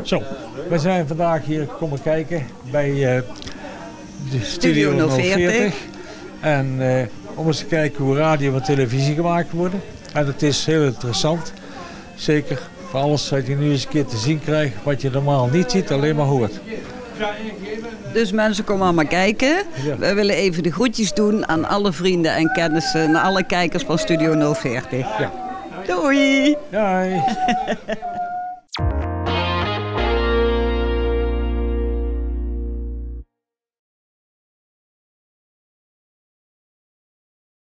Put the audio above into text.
Zo, we zijn vandaag hier komen kijken bij de Studio 040. En om eens te kijken hoe radio en televisie gemaakt worden. En het is heel interessant. Zeker voor alles wat je nu eens een keer te zien krijgt. Wat je normaal niet ziet, alleen maar hoort. Dus mensen, kom allemaal kijken. Ja. We willen even de groetjes doen aan alle vrienden en kennissen. En alle kijkers van Studio 040. Ja. Doei! Doei!